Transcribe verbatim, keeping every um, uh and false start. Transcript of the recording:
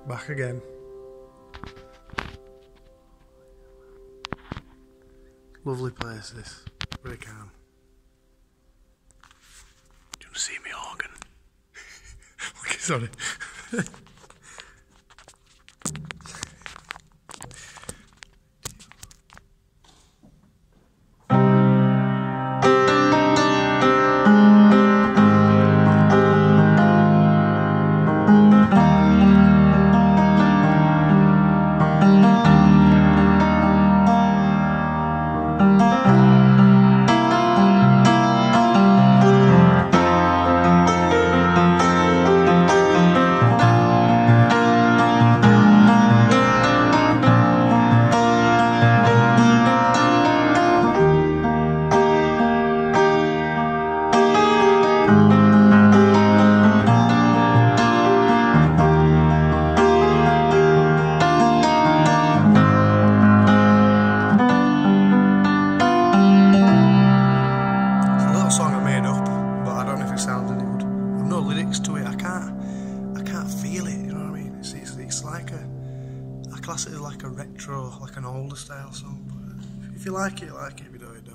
Back again. Lovely place this. Very calm. Do you want to see me organ? Okay, sorry. To it, I can't, I can't feel it. You know what I mean? It's it's, it's like a, I class it as like a retro, like an older style song. But if you like it, like it. If you don't, you don't.